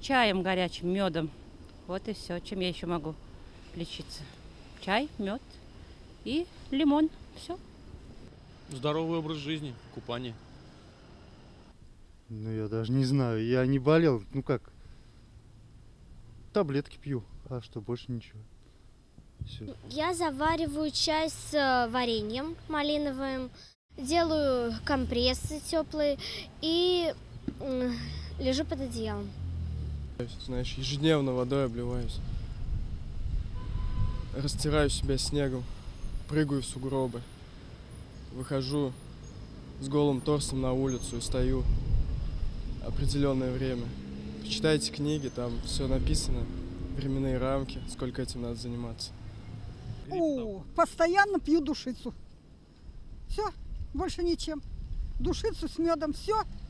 чаем горячим, медом. Вот и все. Чем я еще могу лечиться? Чай, мед и лимон. Все. Здоровый образ жизни, купание. Ну, я даже не знаю. Я не болел. Ну как? Таблетки пью. А что, больше ничего. Все. Я завариваю чай с вареньем малиновым, делаю компрессы теплые и лежу под одеялом. Знаешь, ежедневно водой обливаюсь. Растираю себя снегом, прыгаю в сугробы. Выхожу с голым торсом на улицу и стою определенное время. Почитайте книги, там все написано, временные рамки, сколько этим надо заниматься. Постоянно пью душицу. Все, больше ничем. Душицу с медом, все.